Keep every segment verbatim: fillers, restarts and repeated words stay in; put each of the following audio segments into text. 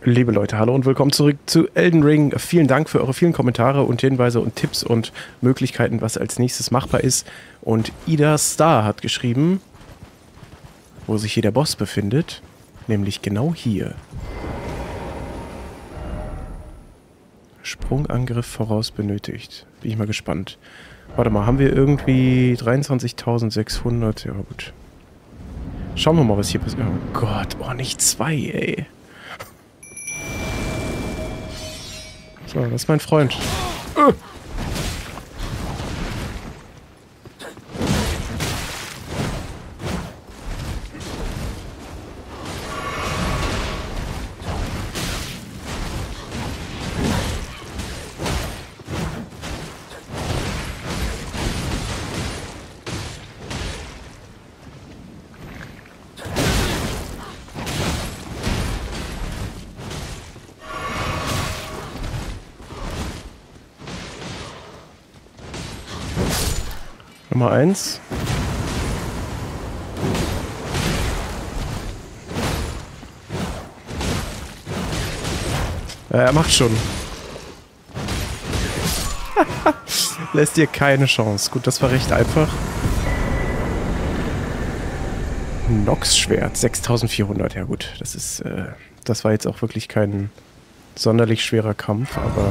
Liebe Leute, hallo und willkommen zurück zu Elden Ring. Vielen Dank für eure vielen Kommentare und Hinweise und Tipps und Möglichkeiten, was als nächstes machbar ist. Und Ida Star hat geschrieben, wo sich hier der Boss befindet, nämlich genau hier. Sprungangriff voraus benötigt. Bin ich mal gespannt. Warte mal, haben wir irgendwie dreiundzwanzigtausendsechshundert? Ja gut. Schauen wir mal, was hier passiert. Oh Gott, oh nicht zwei, ey. So, das ist mein Freund. Uh. Nummer eins. Ja, er macht schon. Lässt dir keine Chance. Gut, das war recht einfach. Nox-Schwert, sechstausendvierhundert. Ja gut, das ist, äh, das war jetzt auch wirklich kein sonderlich schwerer Kampf, aber...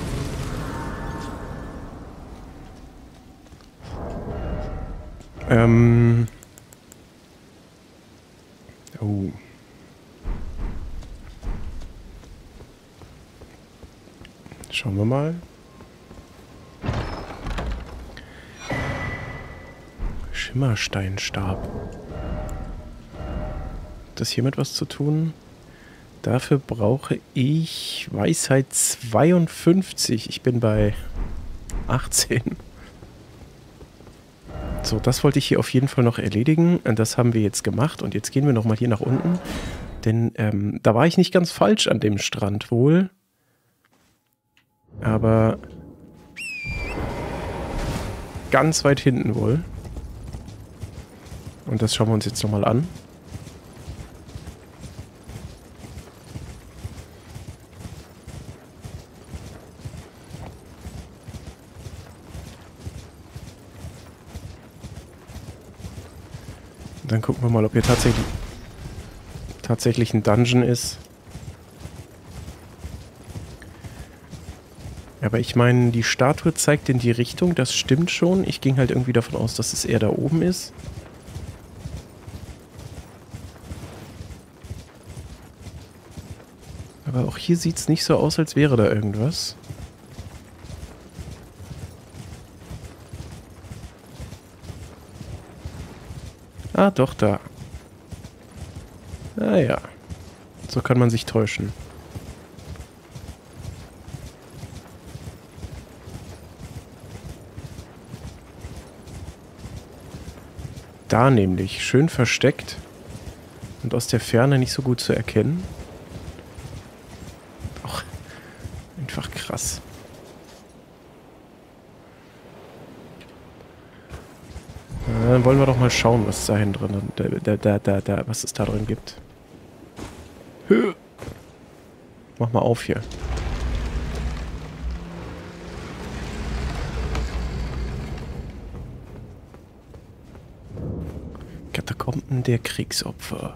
Ähm. Oh. Schauen wir mal. Schimmersteinstab. Hat das hier mit was zu tun? Dafür brauche ich Weisheit zweiundfünfzig. Ich bin bei achtzehn. So, das wollte ich hier auf jeden Fall noch erledigen. Das haben wir jetzt gemacht. Und jetzt gehen wir nochmal hier nach unten. Denn ähm, da war ich nicht ganz falsch an dem Strand wohl. Aber ganz weit hinten wohl. Und das schauen wir uns jetzt nochmal an. Dann gucken wir mal, ob hier tatsächlich, tatsächlich ein Dungeon ist. Aber ich meine, die Statue zeigt in die Richtung, das stimmt schon. Ich ging halt irgendwie davon aus, dass es eher da oben ist. Aber auch hier sieht es nicht so aus, als wäre da irgendwas. Ah, doch, da. Ah ja. So kann man sich täuschen. Da nämlich. Schön versteckt. Und aus der Ferne nicht so gut zu erkennen. Doch. Einfach krass. Dann wollen wir doch mal schauen, was da hinten drin, da, da, da, da, was es da drin gibt. Hö. Mach mal auf hier. Katakomben der Kriegsopfer.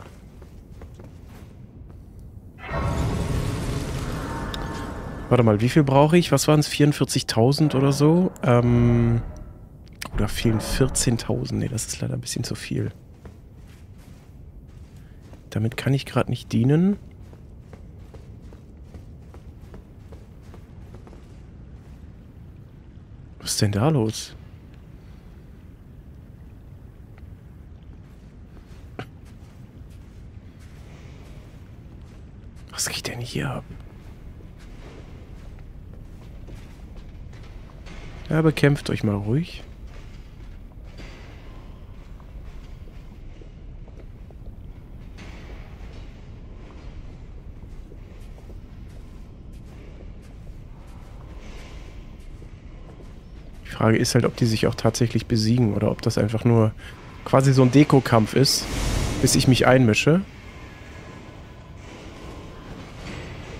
Warte mal, wie viel brauche ich? Was waren es? vierundvierzigtausend oder so? Ähm... Oder fehlen vierzehntausend? Ne, das ist leider ein bisschen zu viel. Damit kann ich gerade nicht dienen. Was ist denn da los? Was geht denn hier ab? Ja, bekämpft euch mal ruhig. Die Frage ist halt, ob die sich auch tatsächlich besiegen oder ob das einfach nur quasi so ein Deko-Kampf ist, bis ich mich einmische.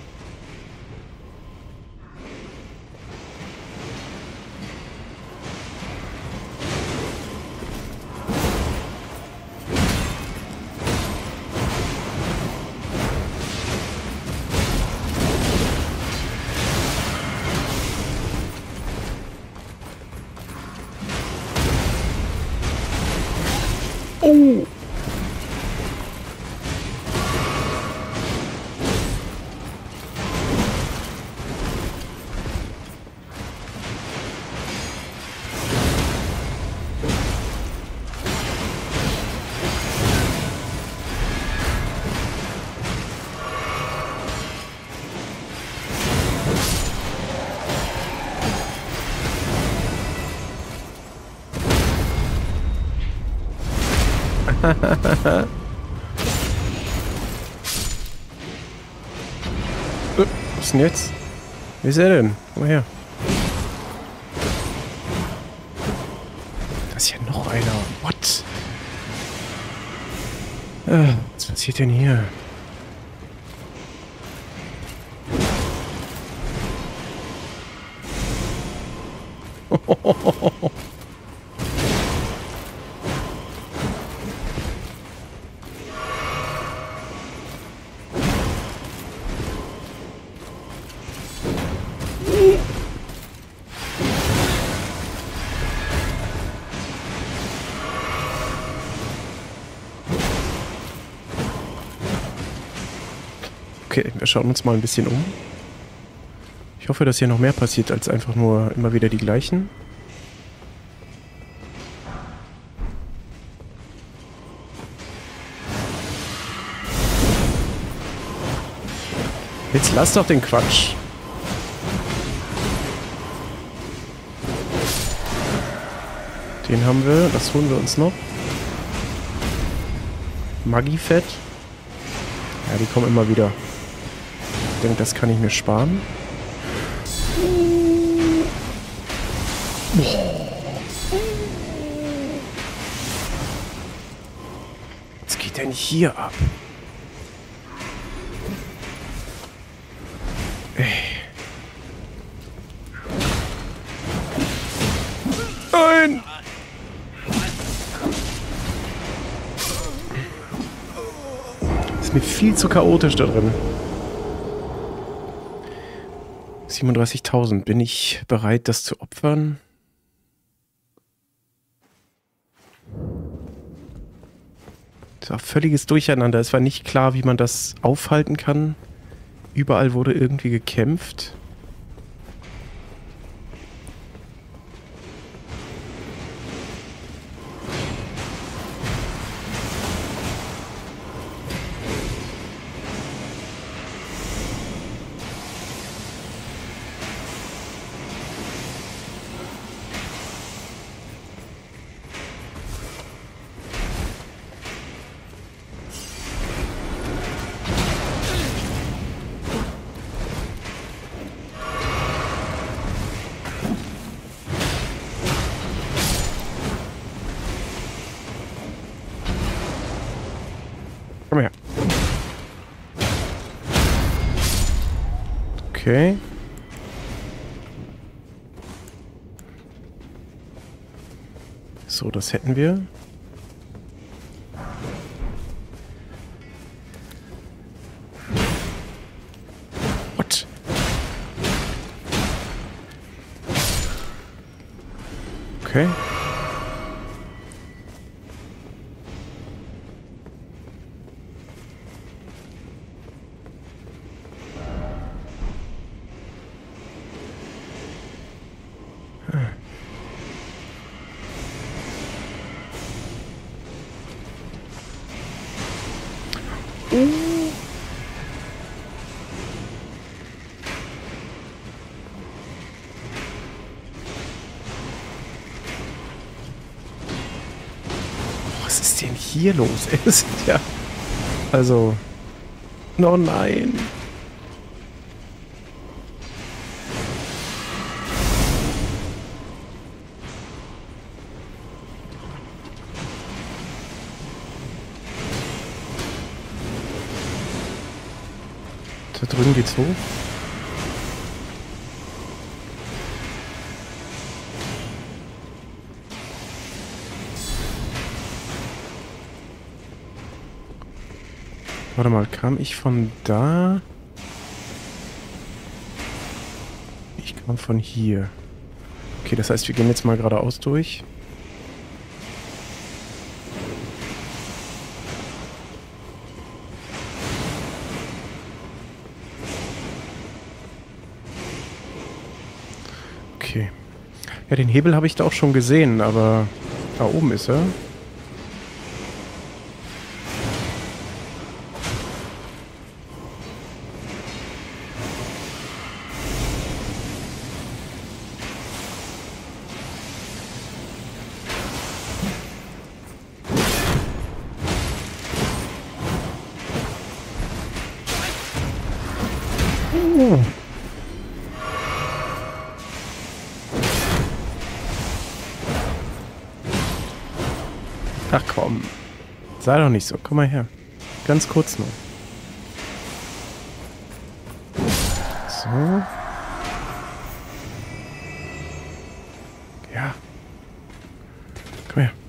Was ist denn jetzt? Wie ist er denn? Komm mal her. Da ist ja noch einer. What? Äh, was passiert denn hier? Okay, wir schauen uns mal ein bisschen um. Ich hoffe, dass hier noch mehr passiert, als einfach nur immer wieder die gleichen. Jetzt lass doch den Quatsch. Den haben wir, das holen wir uns noch. Maggi-Fett. Ja, die kommen immer wieder. Ich denke, das kann ich mir sparen. Was geht denn hier ab? Ey. Nein! Ist mir viel zu chaotisch da drin. siebenunddreißigtausend. Bin ich bereit, das zu opfern? Das war völliges Durcheinander. Es war nicht klar, wie man das aufhalten kann. Überall wurde irgendwie gekämpft. Komm her. Okay. So, das hätten wir. What? Okay. Was ist denn hier los? Es ist ja... Also... Oh nein! Da drüben geht's hoch. Warte mal, kam ich von da? Ich kam von hier. Okay, das heißt, wir gehen jetzt mal geradeaus durch. Okay. Ja, den Hebel habe ich da auch schon gesehen, aber da oben ist er. Ach komm. Sei doch nicht so. Komm mal her. Ganz kurz nur. So. Ja. Komm her.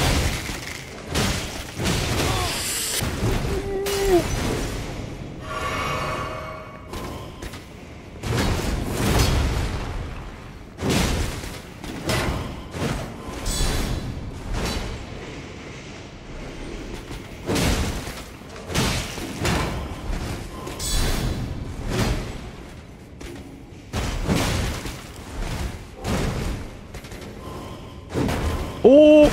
Oh!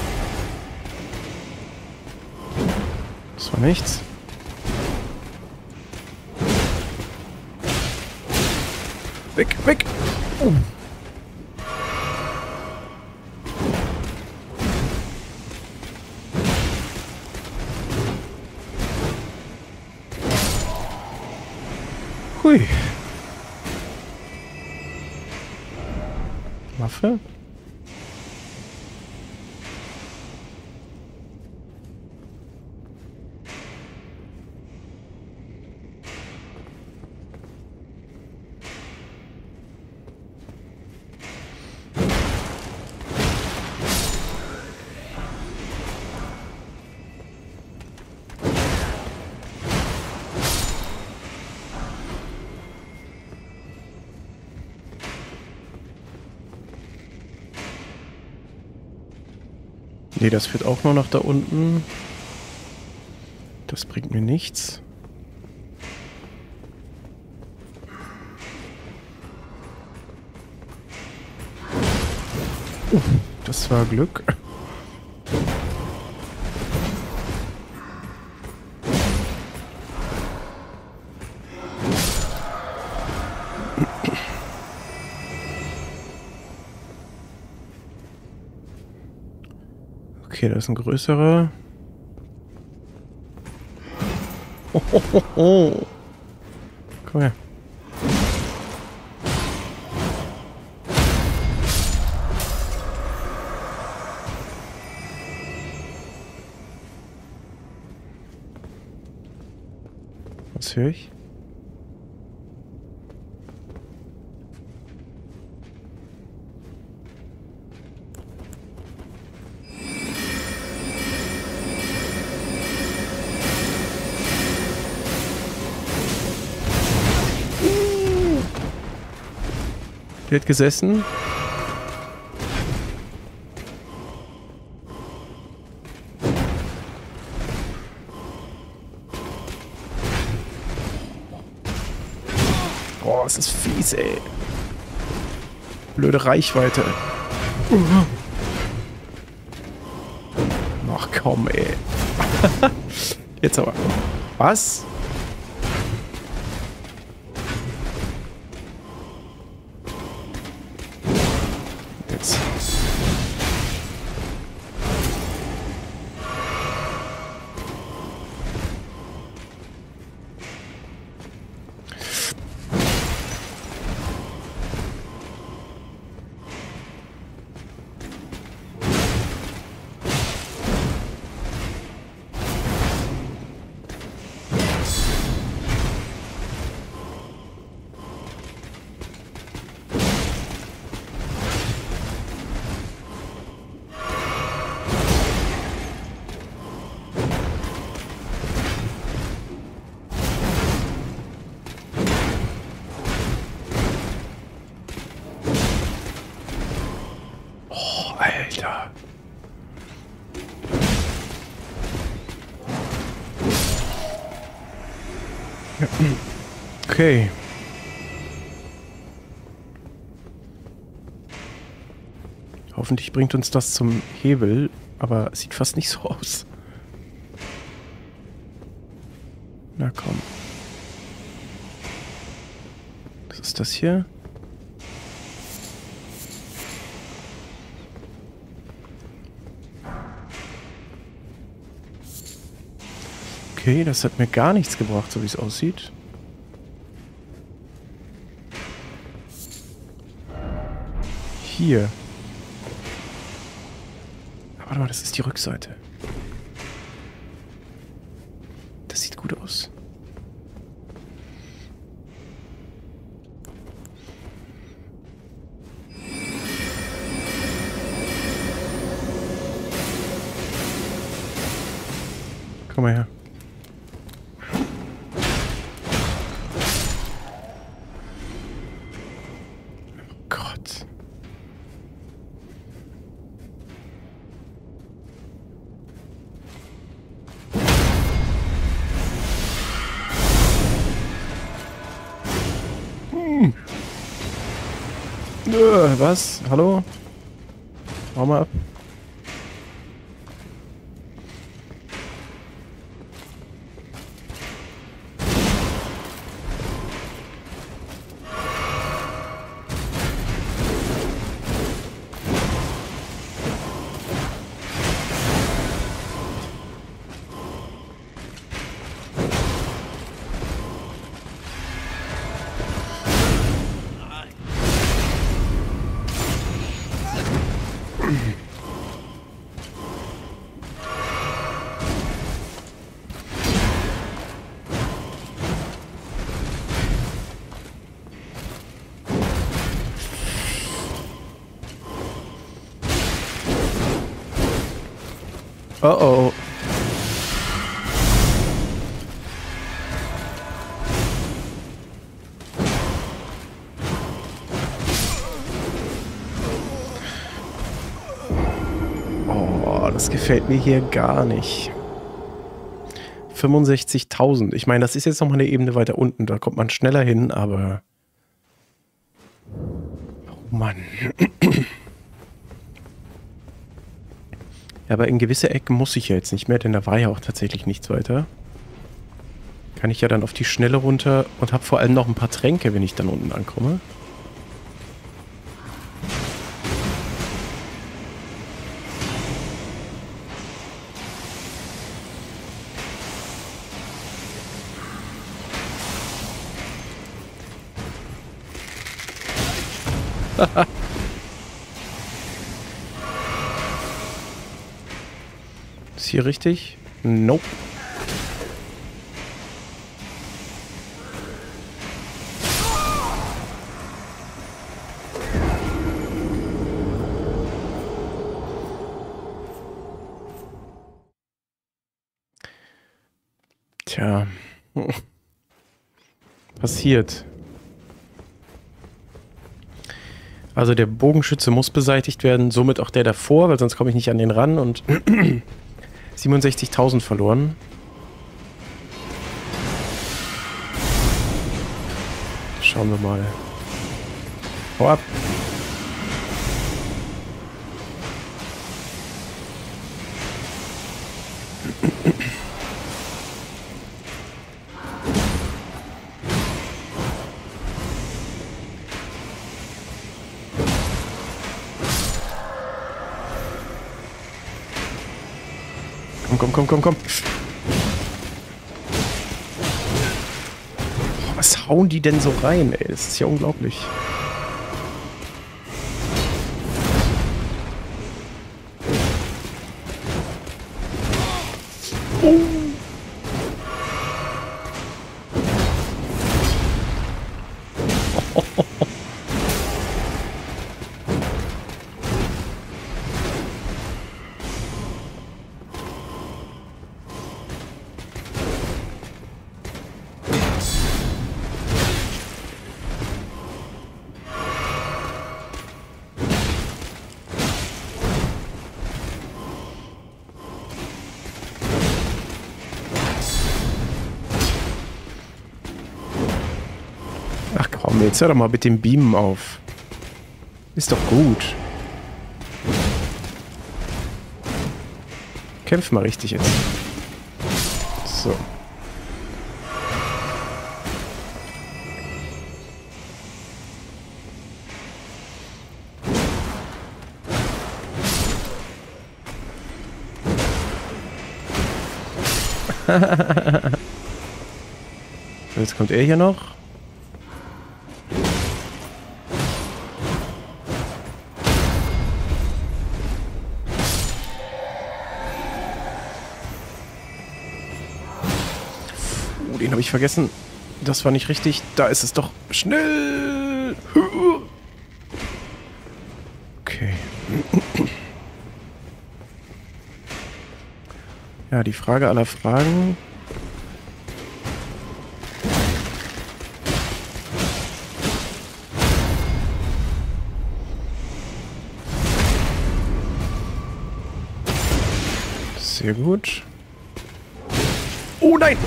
Das war nichts. Weg, weg! Oh. Hui. Waffe? Nee, das führt auch nur nach da unten. Das bringt mir nichts. Uh, das war Glück. Okay, das ist ein größerer. Oh, oh, oh, oh. Komm her. Was höre ich? Der hat gesessen. Boah, es ist fies, ey. Blöde Reichweite. Ach komm, ey. Jetzt aber. Was? Jetzt. Alter. Okay. Hoffentlich bringt uns das zum Hebel, aber es sieht fast nicht so aus. Na komm. Was ist das hier? Okay, das hat mir gar nichts gebracht, so wie es aussieht. hier. Warte mal, das ist die Rückseite. Das sieht gut aus. Komm mal her. Oh Gott. Hm. Äh, was? Hallo? Hau mal ab. Oh oh. Oh, das gefällt mir hier gar nicht. fünfundsechzigtausend. Ich meine, das ist jetzt noch mal eine Ebene weiter unten. Da kommt man schneller hin, aber... Oh Mann. Ja, aber in gewisse Ecken muss ich ja jetzt nicht mehr, denn da war ja auch tatsächlich nichts weiter. Kann ich ja dann auf die Schnelle runter und habe vor allem noch ein paar Tränke, wenn ich dann unten ankomme. Ist hier richtig? Nope. Tja. Passiert. Also der Bogenschütze muss beseitigt werden, somit auch der davor, weil sonst komme ich nicht an den ran und siebenundsechzigtausend verloren. Schauen wir mal. Hau ab. Komm, komm, komm, komm, komm. Was hauen die denn so rein, ey? Das ist ja unglaublich. Oh. Ach komm, jetzt hör doch mal mit dem Beamen auf. Ist doch gut. Kämpf mal richtig jetzt. So. Jetzt kommt er hier noch. den habe ich vergessen. Das war nicht richtig. Da ist es doch. Schnell! Okay. Ja, die Frage aller Fragen. Sehr gut. Oh nein!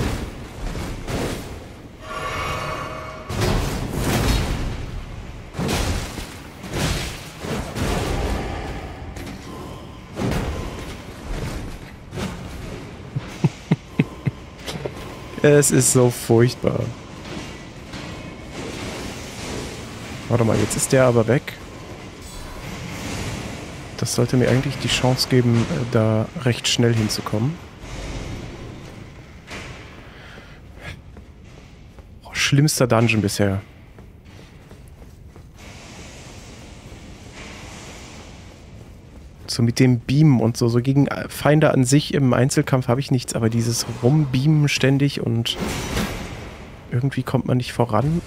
Es ist so furchtbar. Warte mal, jetzt ist der aber weg. Das sollte mir eigentlich die Chance geben, da recht schnell hinzukommen. Oh, schlimmster Dungeon bisher. So mit dem Beamen und so. So gegen Feinde an sich im Einzelkampf habe ich nichts, aber dieses Rumbeamen ständig und irgendwie kommt man nicht voran.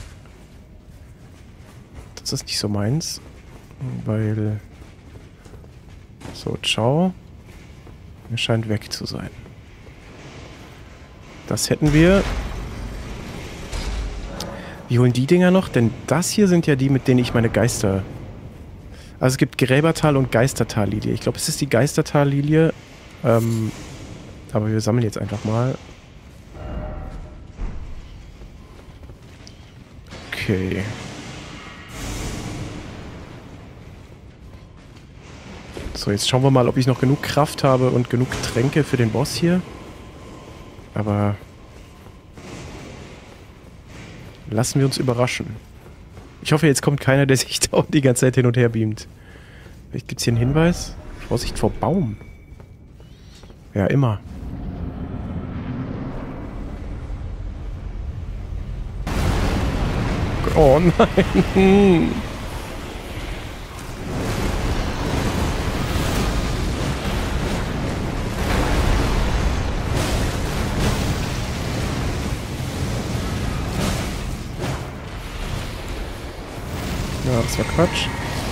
Das ist nicht so meins. Weil... So, ciao. Er scheint weg zu sein. Das hätten wir. Wie holen die Dinger noch? Denn das hier sind ja die, mit denen ich meine Geister... Also es gibt Gräbertal und Geistertal-Lilie. Ich glaube, es ist die Geistertal-Lilie. Ähm, aber wir sammeln jetzt einfach mal. Okay. So, jetzt schauen wir mal, ob ich noch genug Kraft habe und genug Tränke für den Boss hier. Aber lassen wir uns überraschen. Ich hoffe, jetzt kommt keiner, der sich da die ganze Zeit hin und her beamt. Vielleicht gibt es hier einen Hinweis. Vorsicht vor Baum. Ja, immer. Oh nein. Ja, das war Quatsch.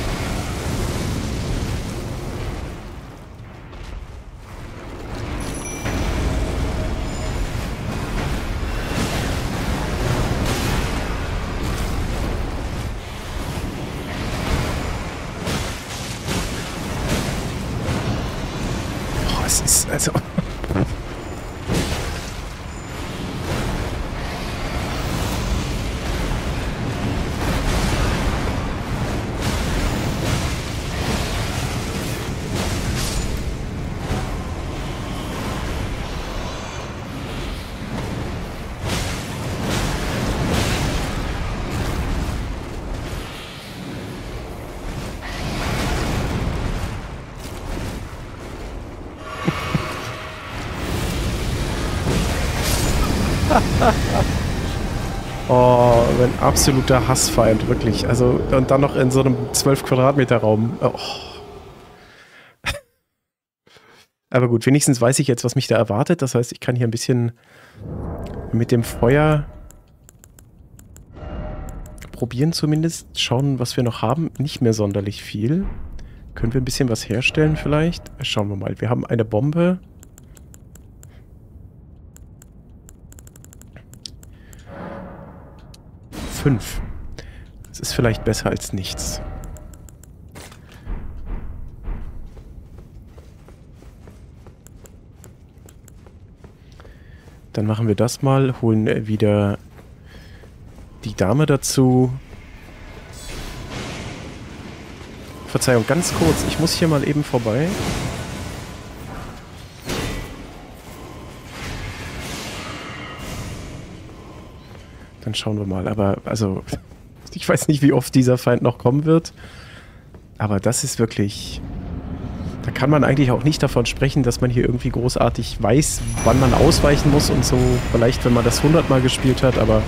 Oh, es ist also... Oh, ein absoluter Hassfeind, wirklich. Also, und dann noch in so einem zwölf Quadratmeter Raum. Oh. Aber gut, wenigstens weiß ich jetzt, was mich da erwartet. Das heißt, ich kann hier ein bisschen mit dem Feuer probieren zumindest. Schauen, was wir noch haben. Nicht mehr sonderlich viel. Können wir ein bisschen was herstellen vielleicht? Schauen wir mal. Wir haben eine Bombe. Fünf. Das ist vielleicht besser als nichts. Dann machen wir das mal, holen wieder die Dame dazu. Verzeihung, ganz kurz, ich muss hier mal eben vorbei. Dann schauen wir mal, aber also ich weiß nicht, wie oft dieser Feind noch kommen wird, aber das ist wirklich... Da kann man eigentlich auch nicht davon sprechen, dass man hier irgendwie großartig weiß, wann man ausweichen muss und so. Vielleicht, wenn man das hundertmal gespielt hat, aber...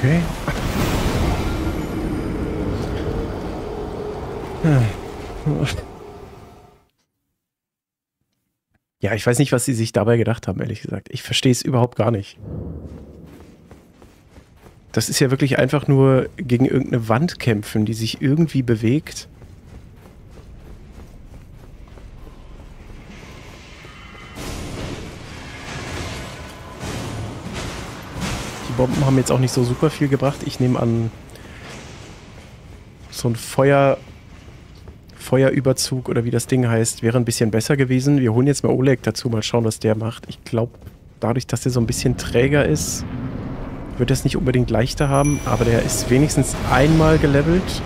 Okay. Ja, ich weiß nicht, was sie sich dabei gedacht haben, ehrlich gesagt. Ich verstehe es überhaupt gar nicht. Das ist ja wirklich einfach nur gegen irgendeine Wand kämpfen, die sich irgendwie bewegt. Die Bomben haben jetzt auch nicht so super viel gebracht. Ich nehme an, so ein Feuer, Feuerüberzug oder wie das Ding heißt, wäre ein bisschen besser gewesen. Wir holen jetzt mal Oleg dazu, mal schauen, was der macht. Ich glaube, dadurch, dass der so ein bisschen träger ist, wird das nicht unbedingt leichter haben, aber der ist wenigstens einmal gelevelt.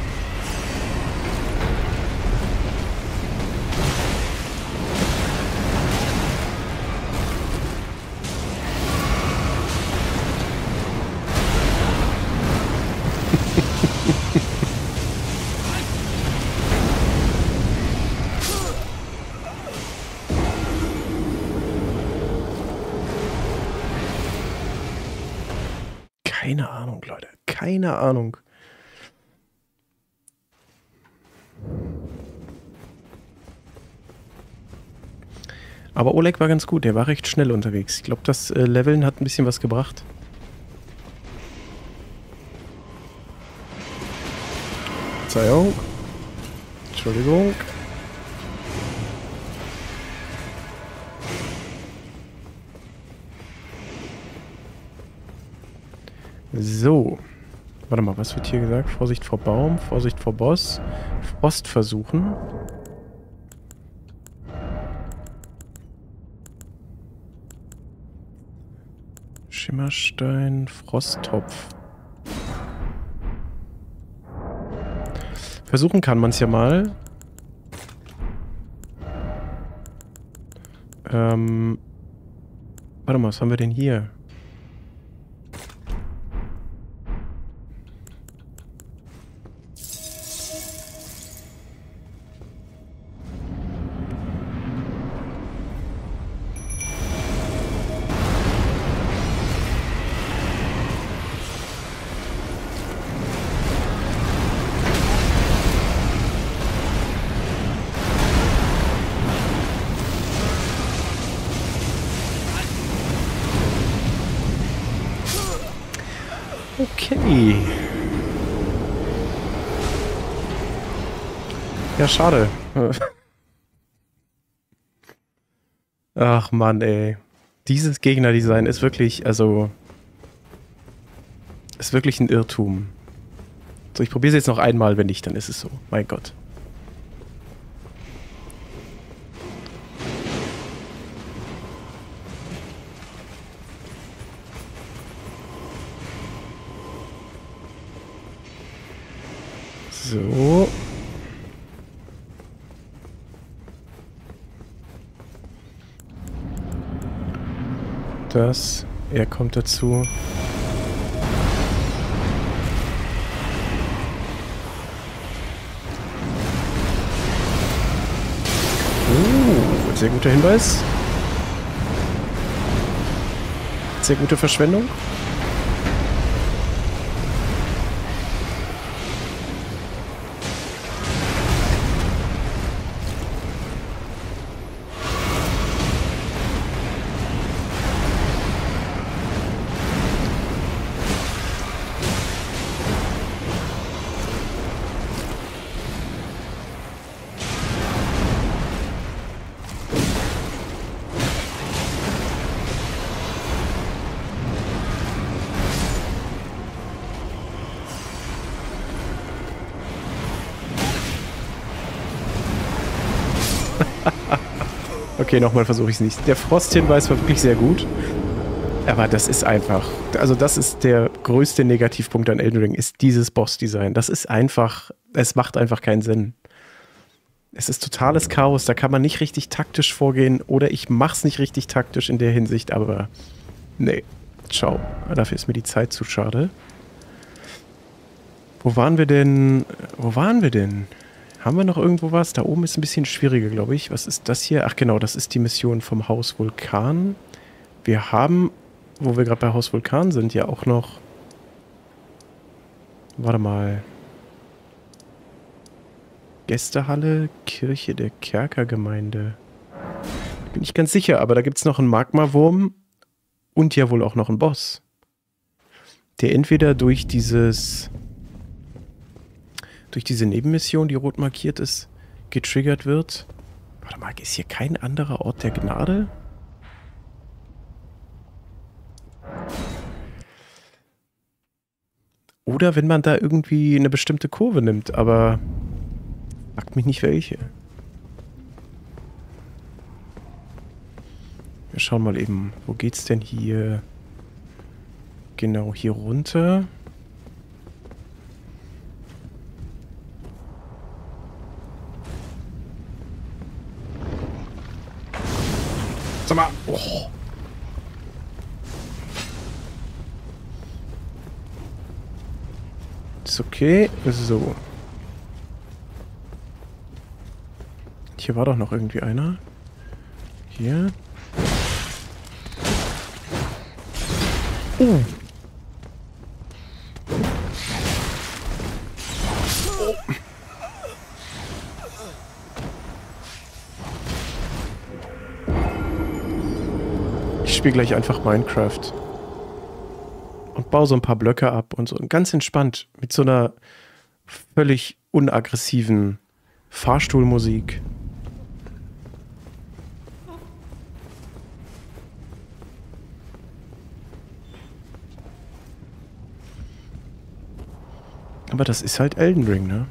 Keine Ahnung, Leute. Keine Ahnung. Aber Oleg war ganz gut. Der war recht schnell unterwegs. Ich glaube, das äh, Leveln hat ein bisschen was gebracht. Verzeihung. Entschuldigung. So. Warte mal, was wird hier gesagt? Vorsicht vor Baum, Vorsicht vor Boss. Frost versuchen. Schimmerstein, Frosttopf. Versuchen kann man es ja mal. Ähm. Warte mal, was haben wir denn hier? Okay. Ja, schade. Ach Mann, ey. Dieses Gegnerdesign ist wirklich, also... ist wirklich ein Irrtum. So, ich probiere es jetzt noch einmal, wenn nicht, dann ist es so. Mein Gott. So. Das. Er kommt dazu. Oh, sehr guter Hinweis. Sehr gute Verschwendung. Okay, nochmal versuche ich es nicht. Der Frost-Hinweis war wirklich sehr gut. Aber das ist einfach... Also das ist der größte Negativpunkt an Elden Ring, ist dieses Boss-Design. Das ist einfach... Es macht einfach keinen Sinn. Es ist totales Chaos. Da kann man nicht richtig taktisch vorgehen. Oder ich mach's nicht richtig taktisch in der Hinsicht. Aber nee. Ciao. Dafür ist mir die Zeit zu schade. Wo waren wir denn? Wo waren wir denn? Haben wir noch irgendwo was? Da oben ist ein bisschen schwieriger, glaube ich. Was ist das hier? Ach genau, das ist die Mission vom Haus Vulkan. Wir haben, wo wir gerade bei Haus Vulkan sind, ja auch noch Warte mal. Gästehalle, Kirche der Kerkergemeinde. Bin ich ganz sicher, aber da gibt es noch einen Magmawurm und ja wohl auch noch einen Boss. Der entweder durch dieses durch diese Nebenmission, die rot markiert ist, getriggert wird. Warte mal, ist hier kein anderer Ort der Gnade? Oder wenn man da irgendwie eine bestimmte Kurve nimmt, aber fragt mich nicht welche. Wir schauen mal eben, wo geht's denn hier? Genau, hier runter. Sag mal, oh. Ist okay, so. Hier war doch noch irgendwie einer. Hier. Oh. Oh. Ich spiele gleich einfach Minecraft. Und baue so ein paar Blöcke ab und so. Ganz entspannt. Mit so einer völlig unaggressiven Fahrstuhlmusik. Aber das ist halt Elden Ring, ne?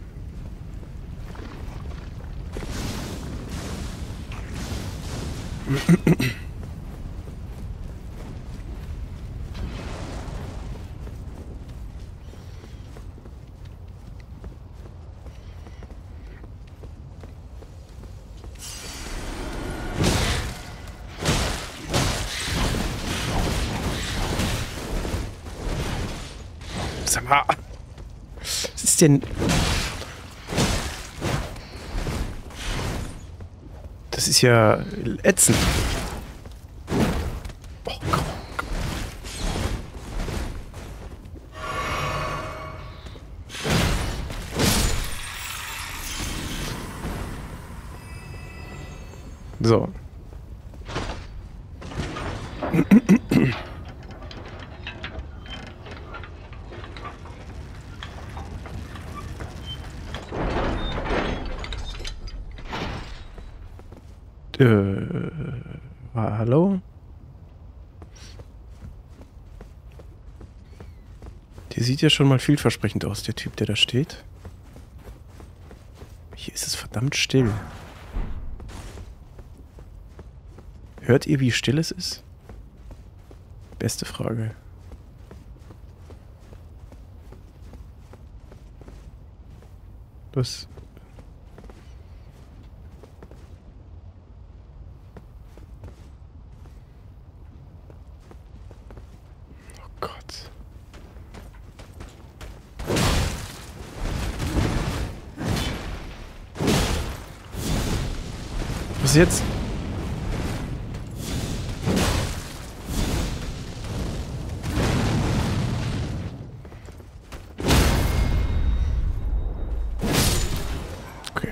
Sag mal. Was ist denn... Das ist ja ätzend. Oh, komm, komm. So. Äh, hallo? Der sieht ja schon mal vielversprechend aus, der Typ, der da steht. Hier ist es verdammt still. Hört ihr, wie still es ist? Beste Frage. Das... Was jetzt? Okay.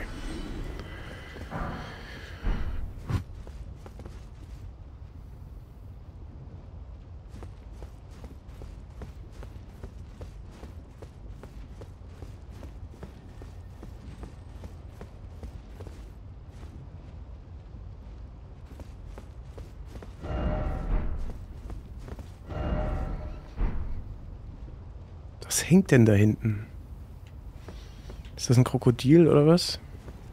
Was hängt denn da hinten? Ist das ein Krokodil oder was?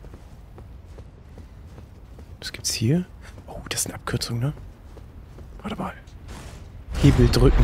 Was gibt's hier? Oh, das ist eine Abkürzung, ne? Warte mal. Hebel drücken.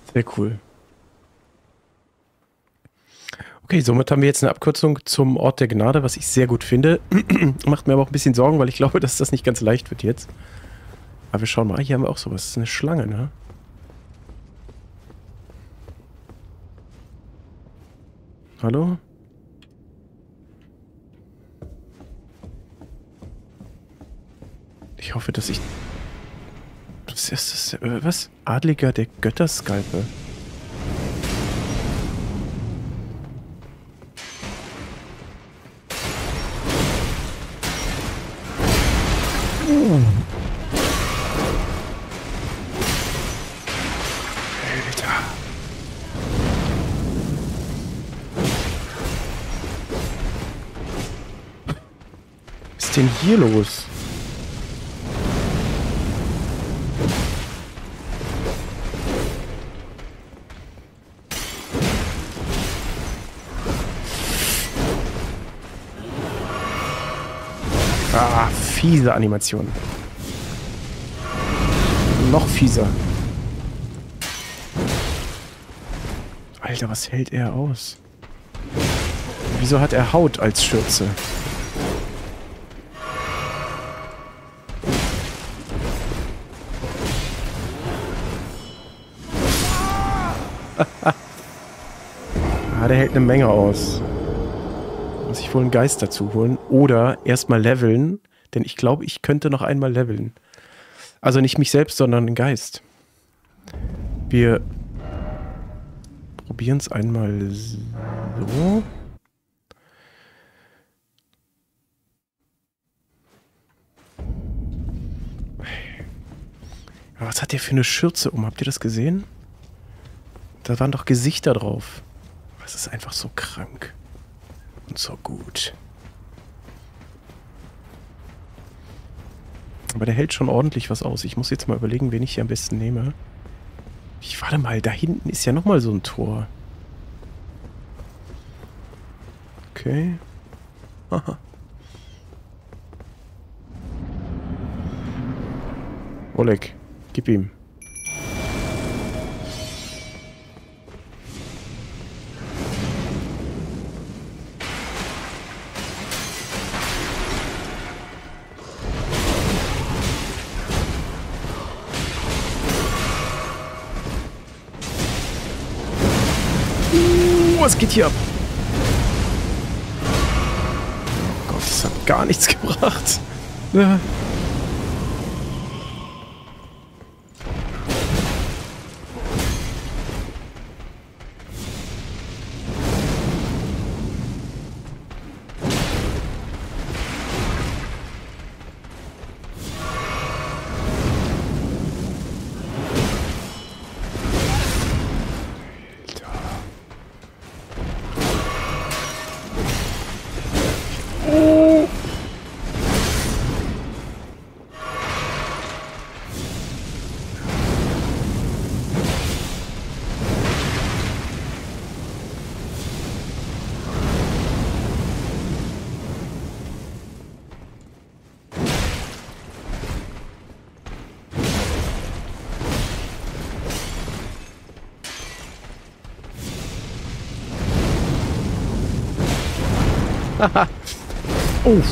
Sehr cool. Okay, somit haben wir jetzt eine Abkürzung zum Ort der Gnade, was ich sehr gut finde. Macht mir aber auch ein bisschen Sorgen, weil ich glaube, dass das nicht ganz leicht wird jetzt. Aber wir schauen mal. Hier haben wir auch sowas. Das ist eine Schlange, ne? Hallo? Ich hoffe, dass ich... Was ist das? Äh, was? Adliger der Götterskalpe. Uh. Alter. Was ist denn hier los? Ah, fiese Animation. Noch fieser. Alter, was hält er aus? Wieso hat er Haut als Schürze? Ah, der hält eine Menge aus. Muss ich wohl einen Geist dazu holen. Oder erstmal leveln. Denn ich glaube, ich könnte noch einmal leveln. Also nicht mich selbst, sondern einen Geist. Wir probieren es einmal so. Aber was hat der für eine Schürze um? Habt ihr das gesehen? Da waren doch Gesichter drauf. Das ist einfach so krank. Und so gut. Aber der hält schon ordentlich was aus. Ich muss jetzt mal überlegen, wen ich hier am besten nehme. Ich warte mal, da hinten ist ja nochmal so ein Tor. Okay. Aha. Oleg, gib ihm. Was geht hier ab? Oh Gott, das hat gar nichts gebracht. Ja. Haha. Oh.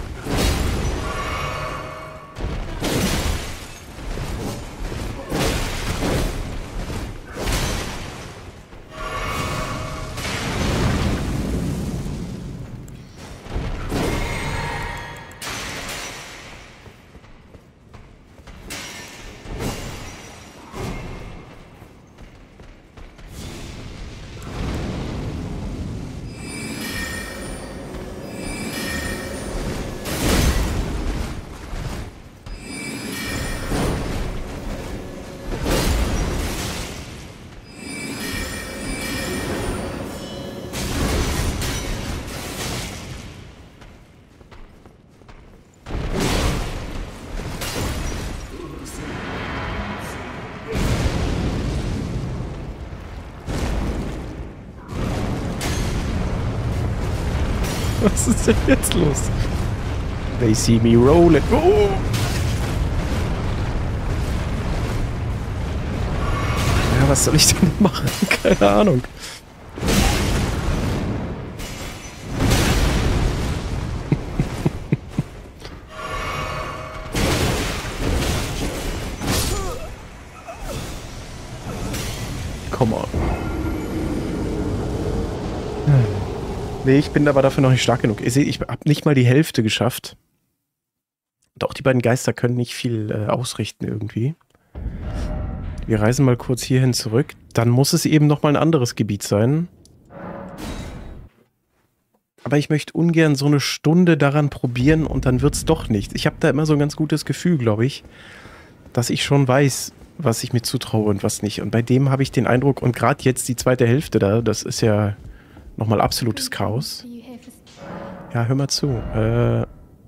Was ist denn jetzt los? They see me rolling. Oh! Ja, was soll ich denn machen? Keine Ahnung. Come on. Nee, ich bin aber dafür noch nicht stark genug. Ihr seht, ich habe nicht mal die Hälfte geschafft. Und auch die beiden Geister können nicht viel äh, ausrichten irgendwie. Wir reisen mal kurz hierhin zurück. Dann muss es eben nochmal ein anderes Gebiet sein. Aber ich möchte ungern so eine Stunde daran probieren und dann wird es doch nicht. Ich habe da immer so ein ganz gutes Gefühl, glaube ich, dass ich schon weiß, was ich mir zutraue und was nicht. Und bei dem habe ich den Eindruck, und gerade jetzt die zweite Hälfte da, das ist ja nochmal absolutes Chaos. Ja, hör mal zu. Äh,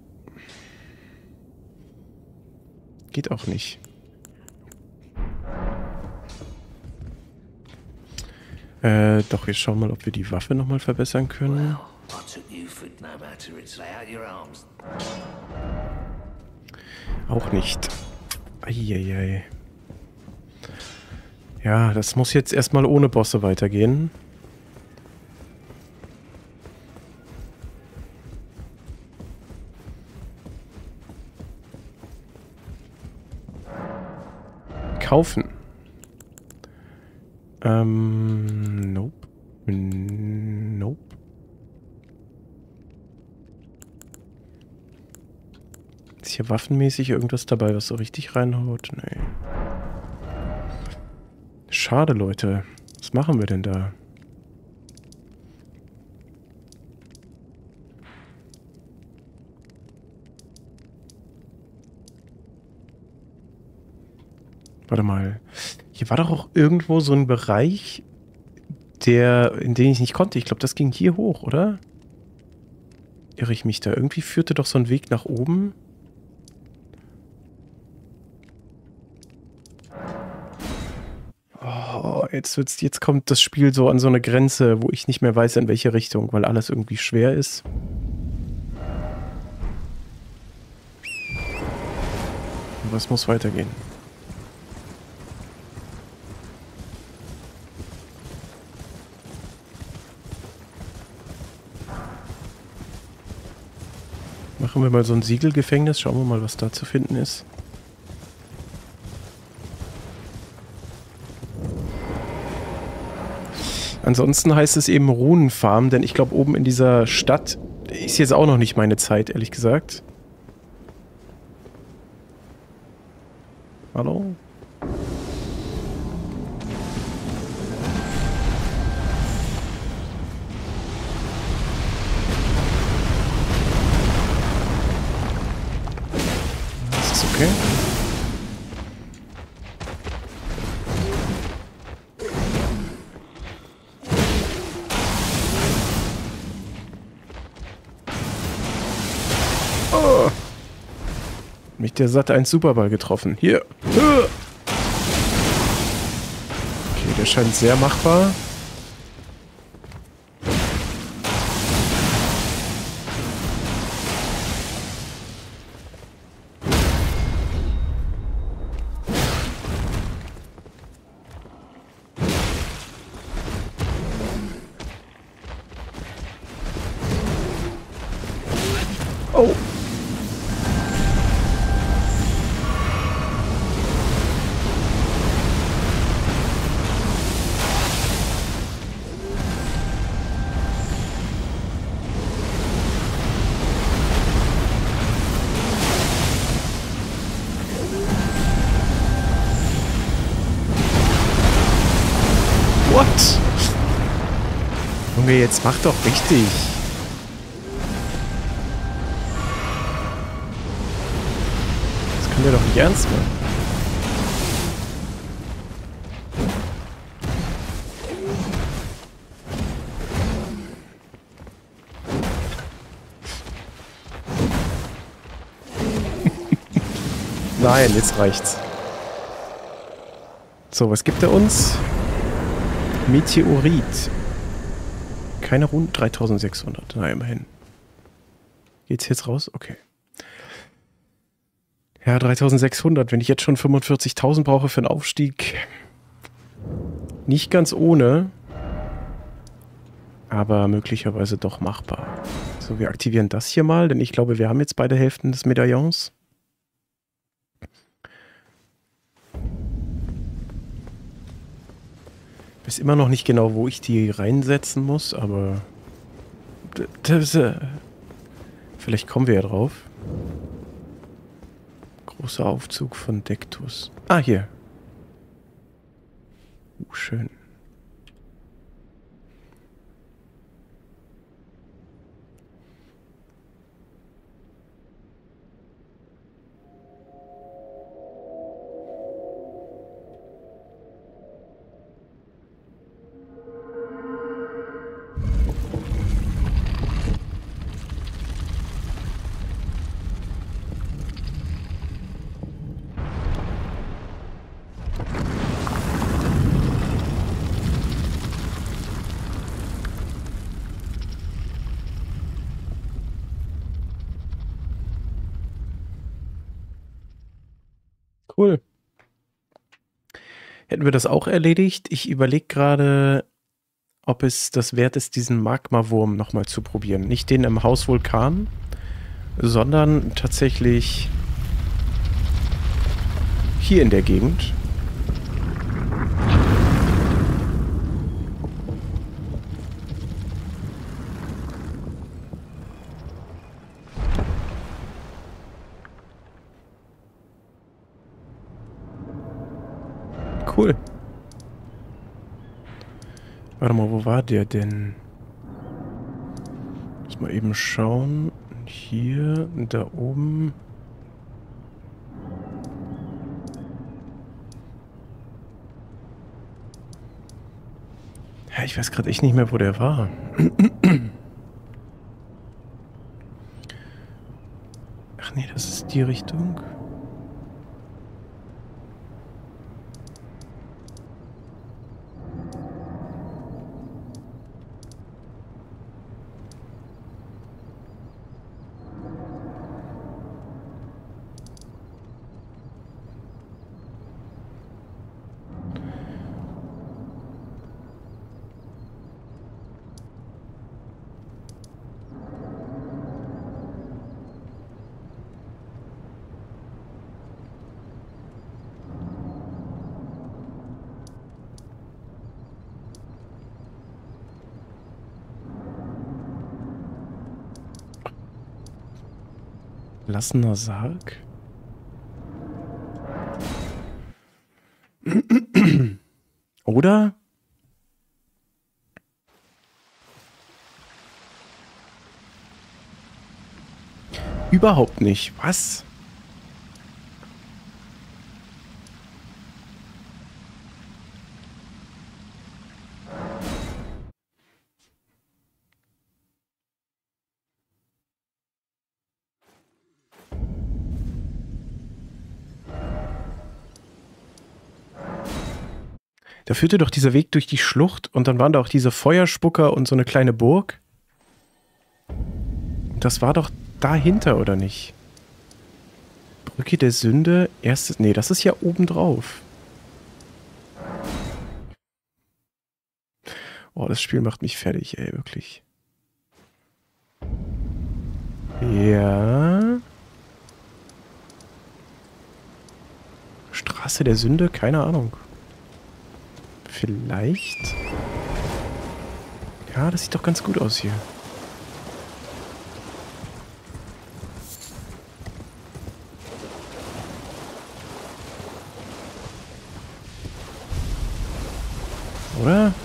geht auch nicht. Äh, doch, wir schauen mal, ob wir die Waffe nochmal verbessern können. Auch nicht. Eieiei. Ja, das muss jetzt erstmal ohne Bosse weitergehen. Kaufen. Ähm, nope. Nope. Ist hier waffenmäßig irgendwas dabei, was so richtig reinhaut? Nee. Schade, Leute. Was machen wir denn da? Warte mal. Hier war doch auch irgendwo so ein Bereich, der, in den ich nicht konnte. Ich glaube, das ging hier hoch, oder? Irre ich mich da? Irgendwie führte doch so ein Weg nach oben. Oh, jetzt wird's, jetzt kommt das Spiel so an so eine Grenze, wo ich nicht mehr weiß, in welche Richtung, weil alles irgendwie schwer ist. Aber es muss weitergehen. Machen wir mal so ein Siegelgefängnis. Schauen wir mal, was da zu finden ist. Ansonsten heißt es eben Runenfarm, denn ich glaube, oben in dieser Stadt ist jetzt auch noch nicht meine Zeit, ehrlich gesagt. Hallo? Das ist okay. Oh. Mich der Sat eins Superball getroffen. Hier. Okay, der scheint sehr machbar. Oh. What? Junge, jetzt mach doch richtig. Das kann der doch nicht ernst machen. Nein, jetzt reicht's. So, was gibt er uns? Meteorit. Keine Runde. dreitausendsechshundert. Na, immerhin. Geht's jetzt raus? Okay. Ja, dreitausendsechshundert. Wenn ich jetzt schon fünfundvierzigtausend brauche für einen Aufstieg. Nicht ganz ohne, aber möglicherweise doch machbar. So, wir aktivieren das hier mal, denn ich glaube, wir haben jetzt beide Hälften des Medaillons. Ich weiß immer noch nicht genau, wo ich die reinsetzen muss, aber das, äh, vielleicht kommen wir ja drauf. Großer Aufzug von Dektus. Ah, hier. Uh, schön. Cool. Hätten wir das auch erledigt? Ich überlege gerade, ob es das wert ist, diesen Magmawurm nochmal zu probieren. Nicht den im Hausvulkan, sondern tatsächlich hier in der Gegend. Cool. Warte mal, wo war der denn? Muss mal eben schauen. Hier, da oben. Ja, ich weiß gerade echt nicht mehr, wo der war. Ach nee, das ist die Richtung. Verlassener Sarg? Oder? Überhaupt nicht. Was? Da führte doch dieser Weg durch die Schlucht und dann waren da auch diese Feuerspucker und so eine kleine Burg. Das war doch dahinter, oder nicht? Brücke der Sünde, erstes... Nee, das ist ja obendrauf. Oh, das Spiel macht mich fertig, ey, wirklich. Ja. Straße der Sünde? Keine Ahnung. Vielleicht? Ja, das sieht doch ganz gut aus hier. Oder?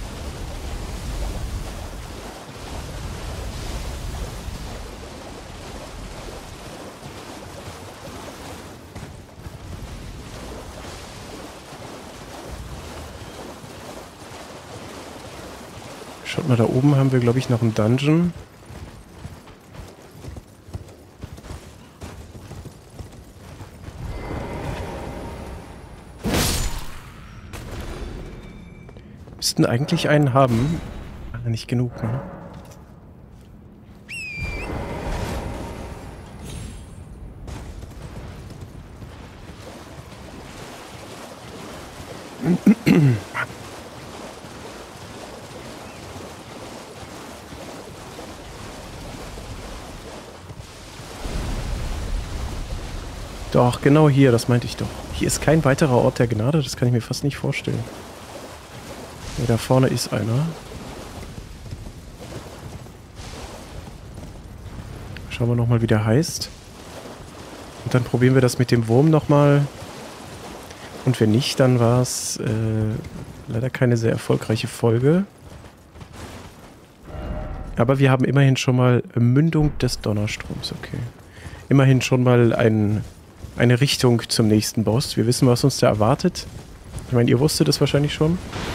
Schaut mal, da oben haben wir, glaube ich, noch einen Dungeon. Müssten eigentlich einen haben. Aber nicht genug, ne? Doch, genau hier, das meinte ich doch. Hier ist kein weiterer Ort der Gnade, das kann ich mir fast nicht vorstellen. Ja, da vorne ist einer. Schauen wir nochmal, wie der heißt. Und dann probieren wir das mit dem Wurm nochmal. Und wenn nicht, dann war es äh, leider keine sehr erfolgreiche Folge. Aber wir haben immerhin schon mal Mündung des Donnerstroms, okay. Immerhin schon mal ein, eine Richtung zum nächsten Boss. Wir wissen, was uns da erwartet. Ich meine, ihr wusstet es wahrscheinlich schon.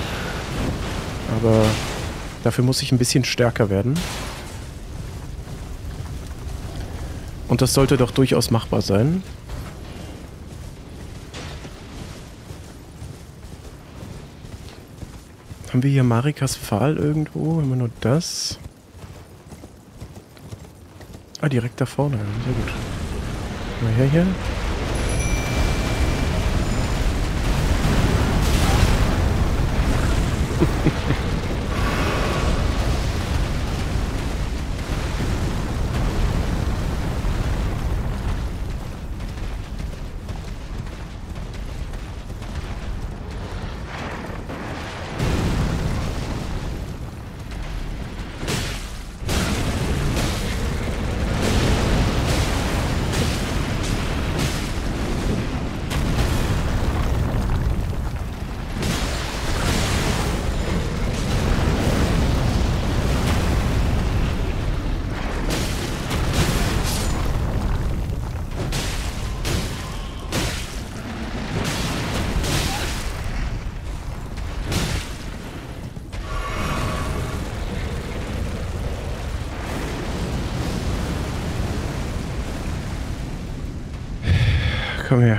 Aber dafür muss ich ein bisschen stärker werden. Und das sollte doch durchaus machbar sein. Haben wir hier Marikas Pfahl irgendwo? Immer nur das. Ah, direkt da vorne. Sehr gut. Mal her hier. Komm her.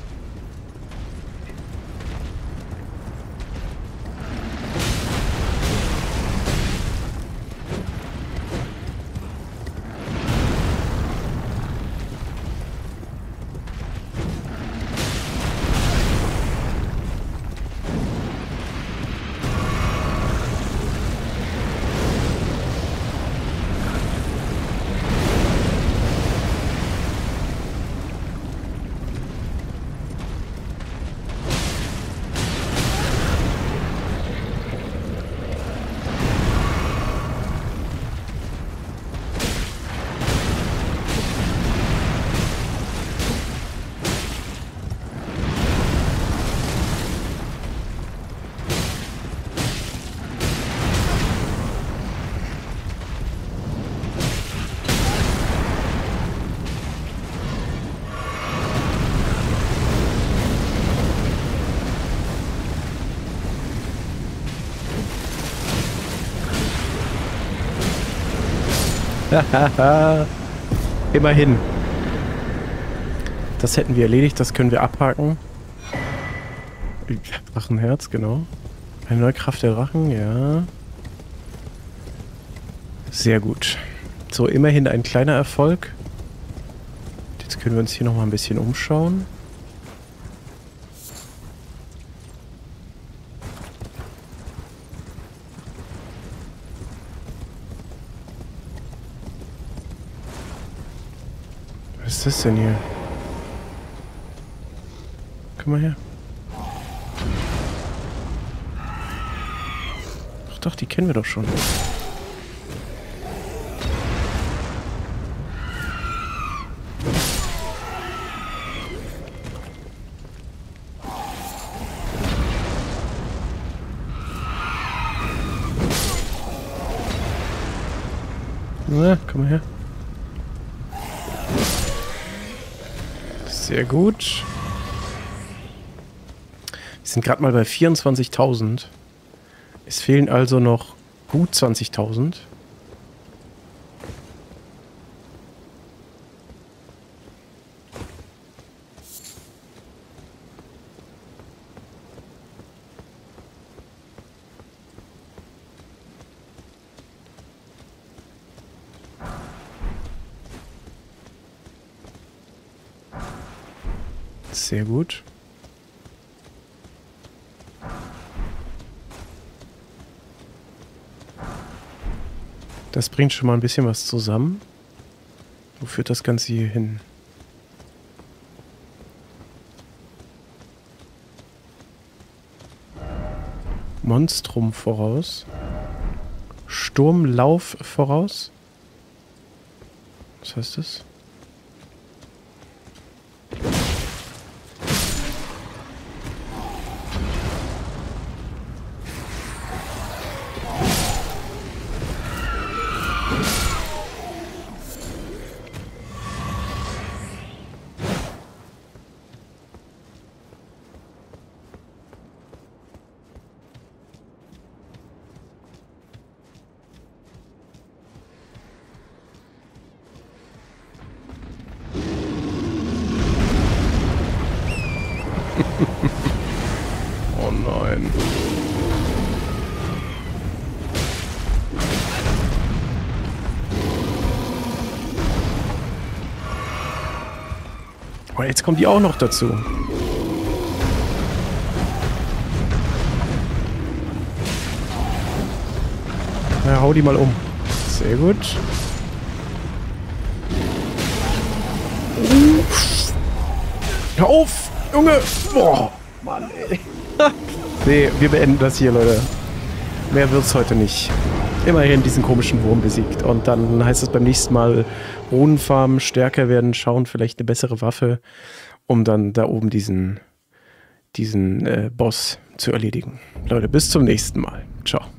Immerhin. Das hätten wir erledigt, das können wir abhaken. Drachenherz, genau. Eine neue Kraft der Drachen, ja. Sehr gut. So, immerhin ein kleiner Erfolg. Jetzt können wir uns hier nochmal ein bisschen umschauen. Was ist das denn hier? Komm mal her. Ach doch, die kennen wir doch schon. Na, komm mal her. Sehr gut. Wir sind gerade mal bei vierundzwanzigtausend. Es fehlen also noch gut zwanzigtausend. Sehr gut. Das bringt schon mal ein bisschen was zusammen. Wo führt das Ganze hier hin? Monstrum voraus. Sturmlauf voraus. Was heißt das? Oh nein. Oh, jetzt kommt die auch noch dazu. Na, hau die mal um. Sehr gut. Hör auf, Junge! Boah, Mann, ey. Nee, wir beenden das hier, Leute. Mehr wird's heute nicht. Immerhin diesen komischen Wurm besiegt. Und dann heißt es beim nächsten Mal Runenfarmen stärker werden, schauen, vielleicht eine bessere Waffe, um dann da oben diesen, diesen äh, Boss zu erledigen. Leute, bis zum nächsten Mal. Ciao.